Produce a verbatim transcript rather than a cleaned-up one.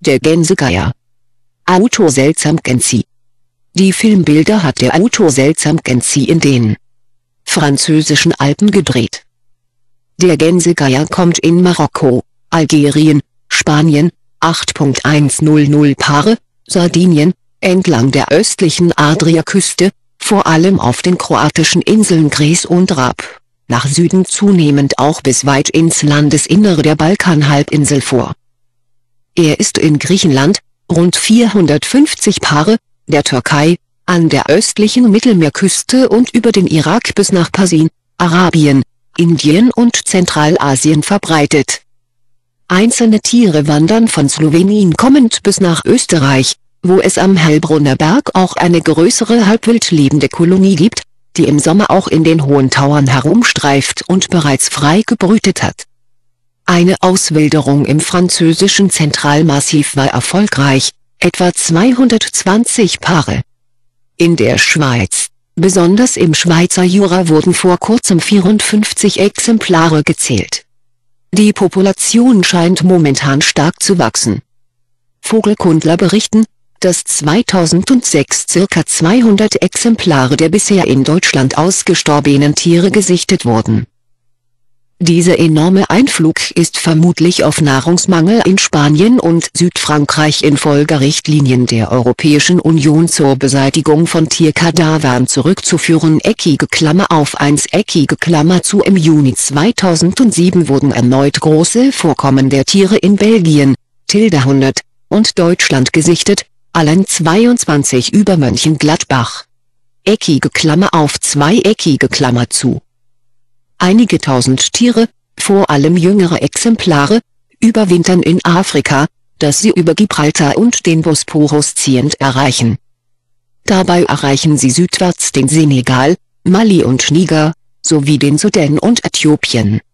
der Gänsegeier. Autor Seltsam Genzi. Die Filmbilder hat der Autor Seltsam Genzi in den französischen Alpen gedreht. Der Gänsegeier kommt in Marokko, Algerien, Spanien, acht Komma hundertzehn Paare, Sardinien, entlang der östlichen Adriaküste, vor allem auf den kroatischen Inseln Kres und Rab, nach Süden zunehmend auch bis weit ins Landesinnere der Balkanhalbinsel vor. Er ist in Griechenland, rund vierhundertfünfzig Paare, der Türkei, an der östlichen Mittelmeerküste und über den Irak bis nach Persien, Arabien, Indien und Zentralasien verbreitet. Einzelne Tiere wandern von Slowenien kommend bis nach Österreich, wo es am Hellbrunner Berg auch eine größere halbwild lebende Kolonie gibt, die im Sommer auch in den hohen Tauern herumstreift und bereits frei gebrütet hat. Eine Auswilderung im französischen Zentralmassiv war erfolgreich, etwa zweihundertzwanzig Paare. In der Schweiz, besonders im Schweizer Jura, wurden vor kurzem vierundfünfzig Exemplare gezählt. Die Population scheint momentan stark zu wachsen. Vogelkundler berichten, dass zweitausendsechs circa zweihundert Exemplare der bisher in Deutschland ausgestorbenen Tiere gesichtet wurden. Dieser enorme Einflug ist vermutlich auf Nahrungsmangel in Spanien und Südfrankreich infolge Richtlinien der Europäischen Union zur Beseitigung von Tierkadavern zurückzuführen. Eckige Klammer auf eins Eckige Klammer zu. Im Juni zweitausendsieben wurden erneut große Vorkommen der Tiere in Belgien, Tilde hundert, und Deutschland gesichtet, allen zweiundzwanzig über Mönchengladbach. Eckige Klammer auf zwei Eckige Klammer zu. Einige tausend Tiere, vor allem jüngere Exemplare, überwintern in Afrika, das sie über Gibraltar und den Bosporus ziehend erreichen. Dabei erreichen sie südwärts den Senegal, Mali und Niger, sowie den Sudan und Äthiopien.